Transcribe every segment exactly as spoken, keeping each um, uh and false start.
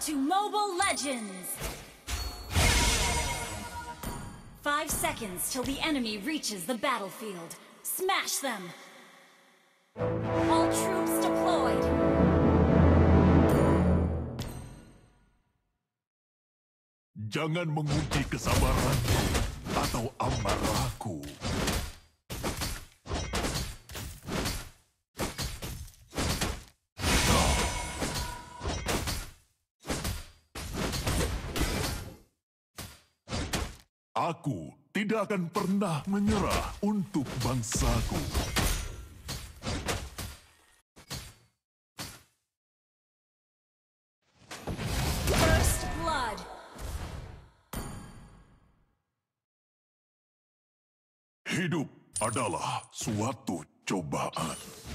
to Mobile Legends! Five seconds till the enemy reaches the battlefield. Smash them! All troops deployed! Jangan menguji kesabaranku atau amarahku. Aku tidak akan pernah menyerah untuk bangsaku. First blood. Hidup adalah suatu cobaan.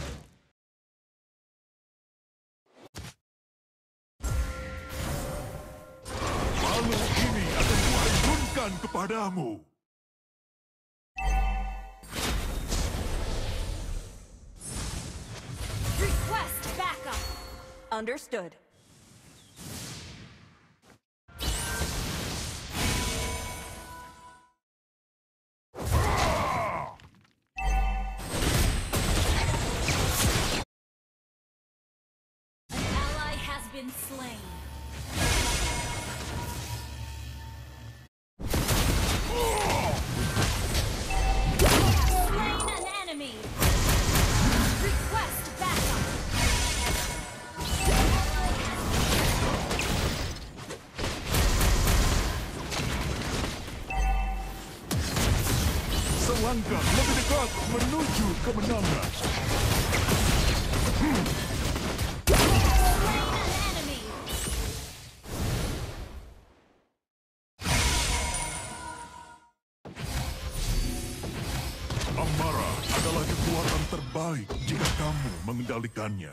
Palu ini akan kuacunkan kepadamu. Request backup. Understood. Been slain. Slain an enemy. Request backup. Selangkah lebih dekat menuju kemenangan. Hmm. Amarah adalah kekuatan terbaik jika kamu mengendalikannya.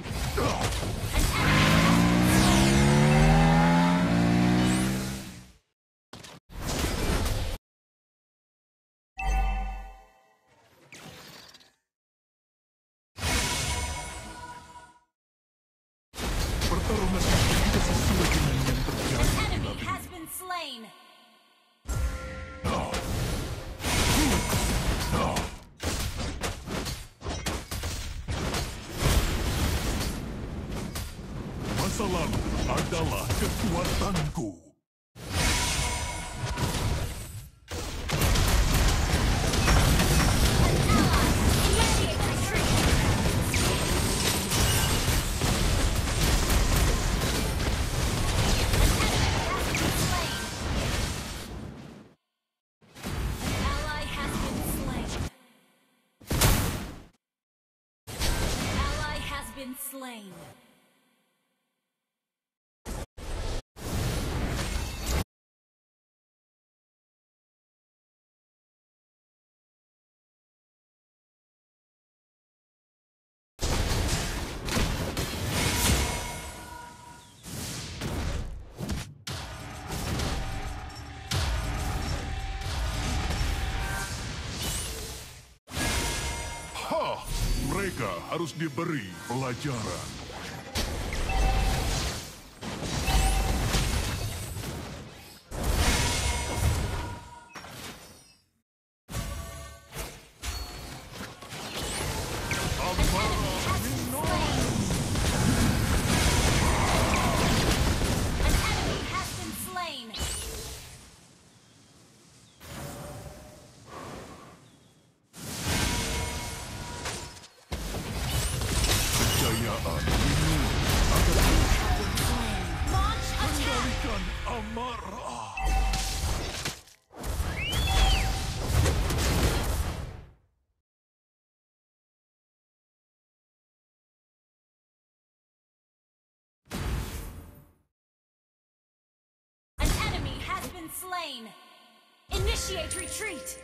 Pertarungan ini tidak sesuai dengan yang terjadi. An enemy has been slain. Masa lalu adalah kekuatanku. Slain. Hah, mereka harus diberi pelajaran. Kendalikan amarah. An enemy has been slain. Initiate retreat.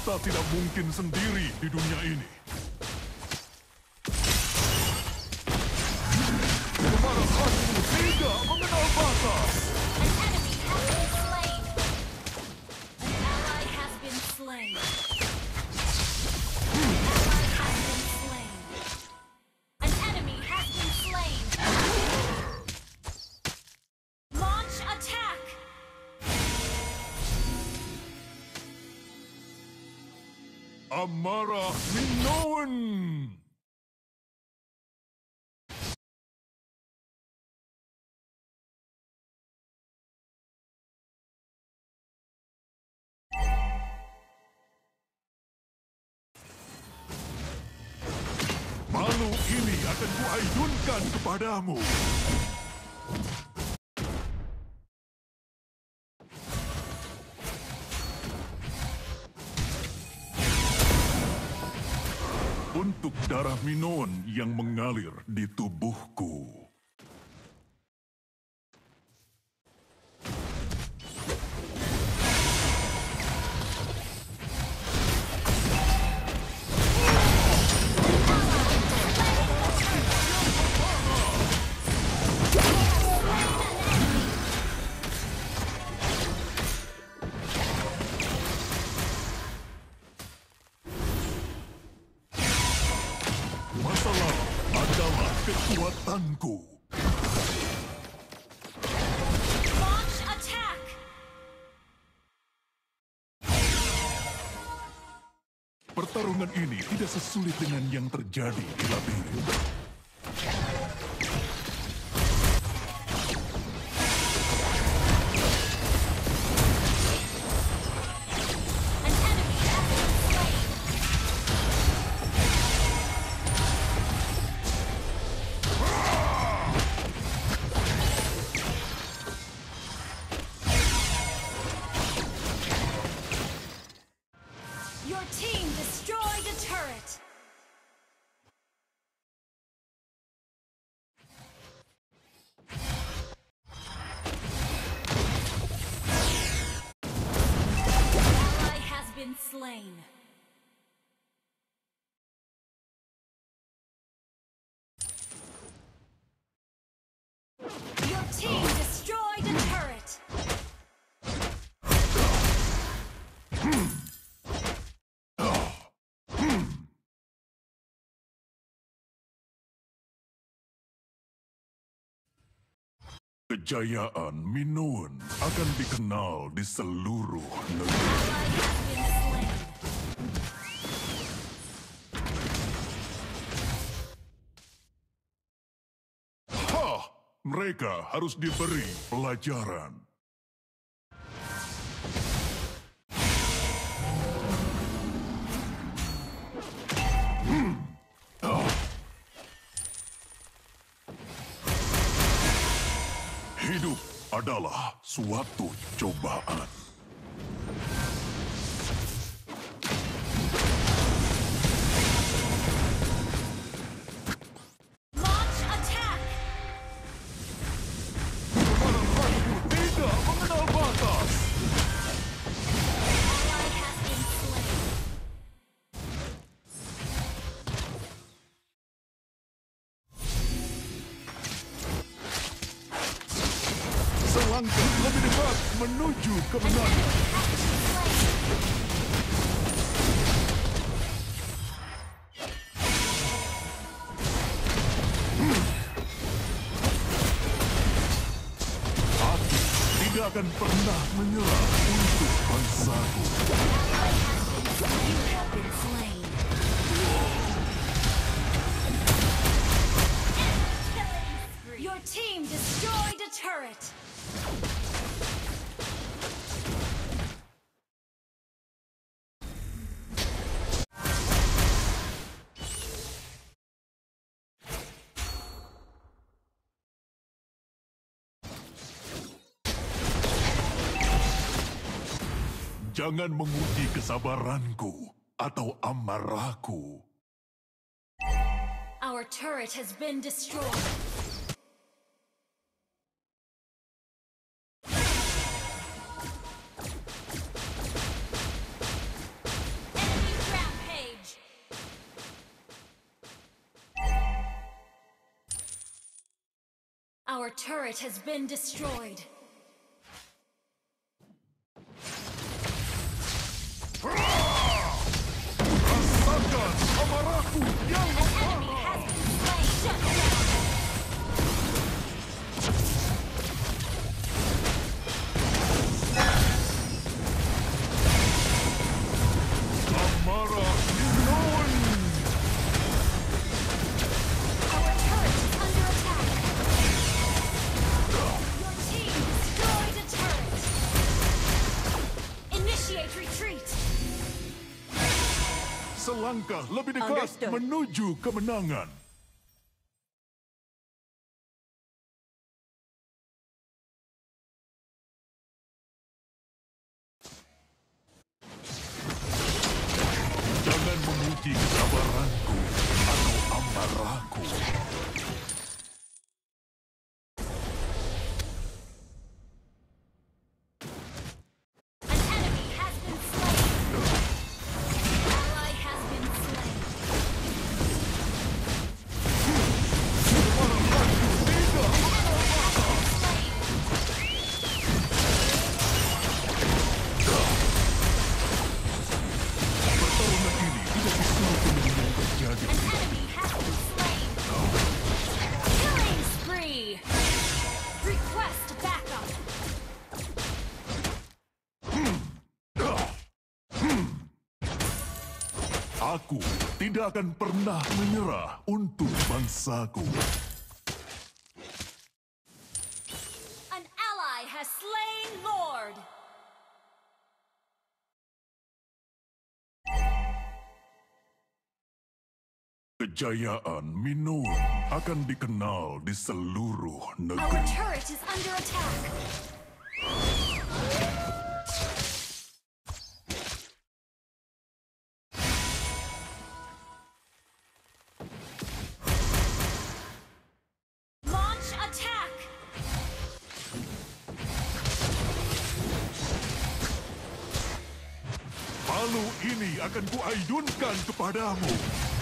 Kita tidak mungkin sendiri di dunia ini. Kemarahanmu tidak mengenal batas. An enemy has been slain. An ally has been slain. An ally has been slain. An enemy has been slain. Launch attack. Amarah Minoan. Malu ini akan kuayunkan kepadamu. Untuk darah Minoan yang mengalir di tubuhku. Masalah adalah kekuatanku. Launch attack. Pertarungan ini tidak sesulit dengan yang terjadi di labirin. An enemy has been slain. Your team destroyed a turret. Ally has been slain. Your team destroyed a turret. Kejayaan Minoan akan dikenal di seluruh negeri. Ally has been slain. Hah! Mereka harus diberi pelajaran. Hidup adalah suatu cobaan. Launch attack. Kemarahanmu tidak mengenal batas. Ally has been slain. Selangkah lebih dekat menuju kemenangan. Aku tidak akan pernah menyerah untuk bangsaku. You have been slain. Your team destroyed a turret. Jangan menguji kesabaranku atau amarahku. Our turret has been destroyed. Our turret has been destroyed. Rasakan amarahku yang An enemy has been slain. Shut down. amarah Minoan. Our turret is under attack. Your team destroyed a turret. Initiate retreat. Selangkah lebih dekat Understood. menuju kemenangan. Jangan memuji kesabaranku atau amarahku. An enemy has been slain. Ally has been slain. Pertarungan ini tidak disuruh dengan yang terjadi. An enemy has been slain. Killing spree. Request backup. Aku tidak akan pernah menyerah untuk bangsaku. An ally has slain Lord. Kejayaan Minoan akan dikenal di seluruh Our negeri. turret is under attack. Launch attack. Palu ini akan kuaidunkan kepadamu.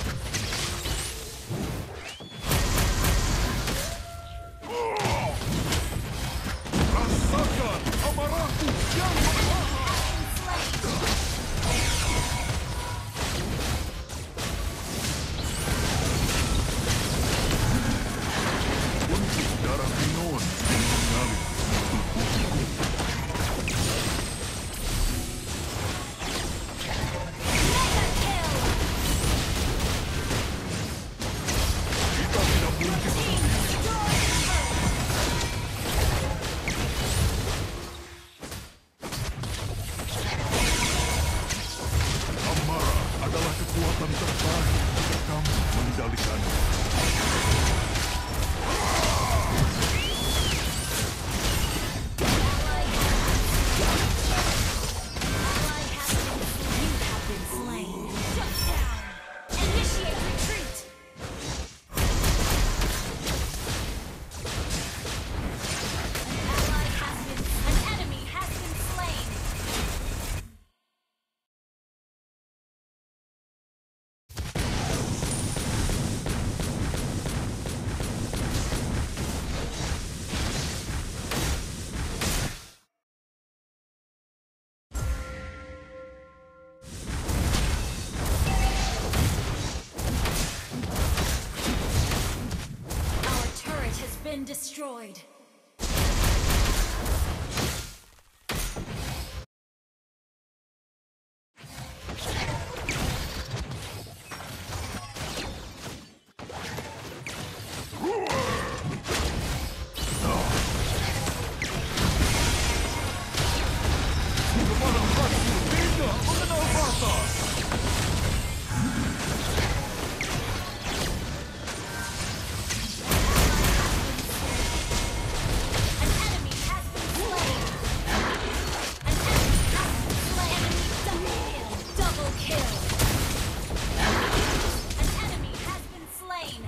Rasakan amarahku yang untuk darah Minoan yang mengalir tubuhku. Mega kill. Kita tidak mungkin Team destroyed a turret. amarah adalah kekuatan terbaik jika kamu mengendalikannya. Ally has been slain. You have been slain. Shut down. Initiate retreat. An ally has been. An enemy has been slain. Our turret has been destroyed. Kemenanganku tidak mengenal batas. An enemy has been slain. An enemy has been slain. Double kill. Double kill. An enemy has been slain.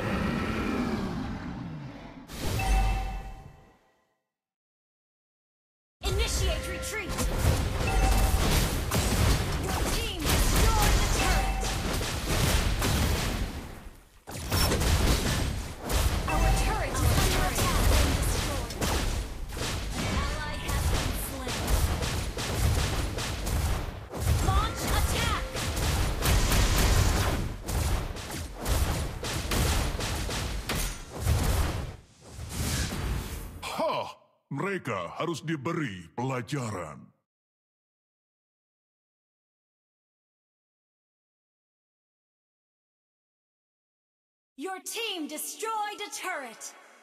Initiate retreat. Your team destroyed the turret. Our turret is under attack. Mereka harus diberi pelajaran. Your team destroyed a turret.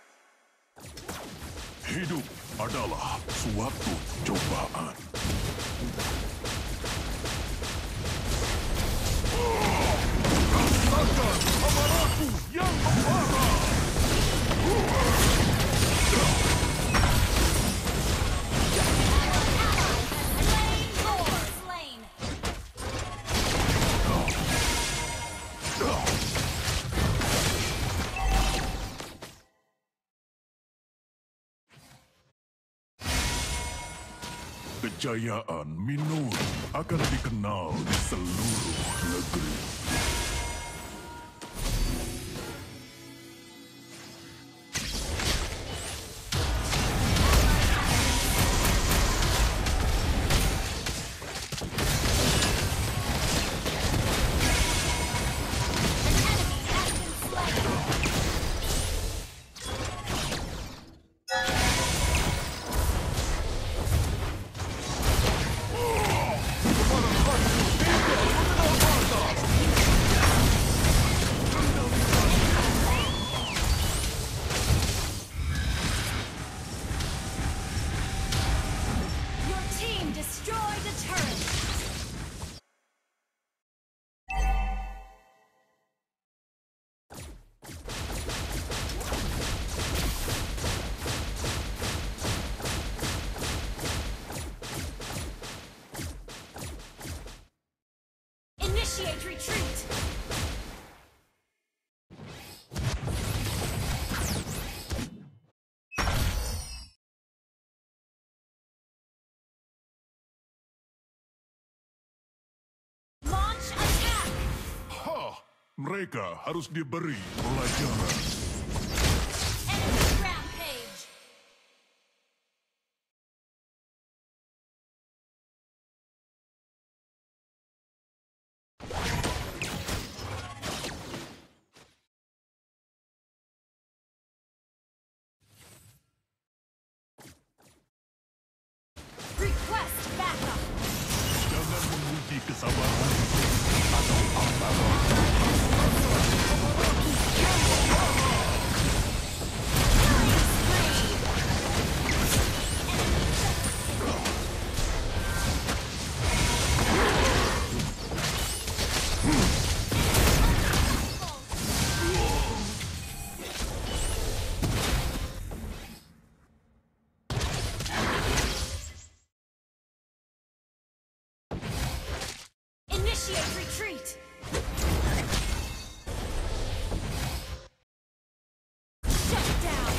Hidup adalah suatu cobaan. Rasakan amarahku yang membara. Kejayaan Minoan akan dikenal di seluruh negeri. Initiate retreat! Launch attack! Ha! Mereka harus diberi pelajaran. Enemy rampage! Request backup! Jangan menguji kesabaran atau amarah. Initiate retreat! Shut down!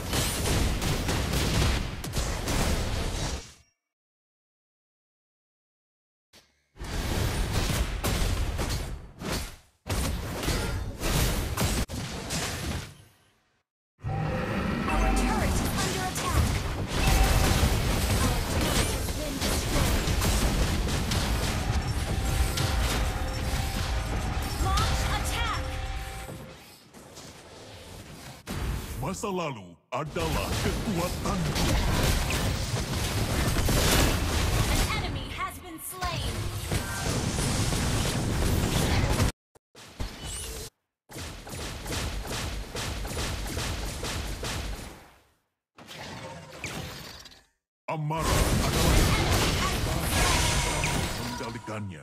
Our turret is under attack! Our turret has been destroyed! Launch attack! Masa lalu adalah kekuatanku. An enemy has been slain! Amarah adalah mengendalikannya.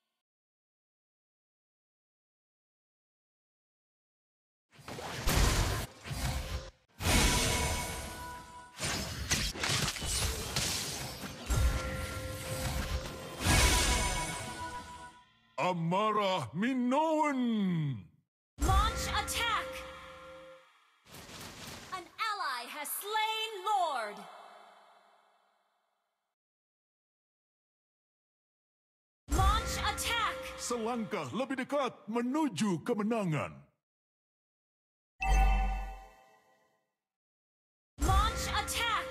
Amarah Minoan! Launch attack! An ally has slain Lord! Launch attack! Selangkah lebih dekat menuju kemenangan. Launch attack!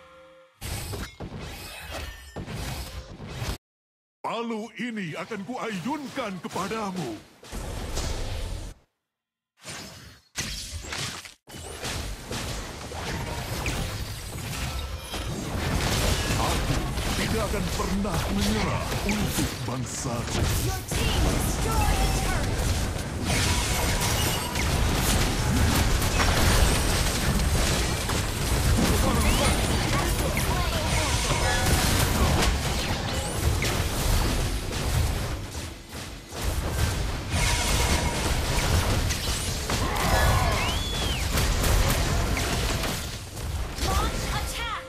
Palu ini akan kuayunkan kepadamu. akan pernah menyerah untuk bangsaku. Your team destroyed a turret. Launch attack.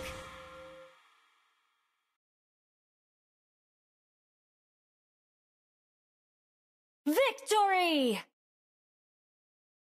Victory!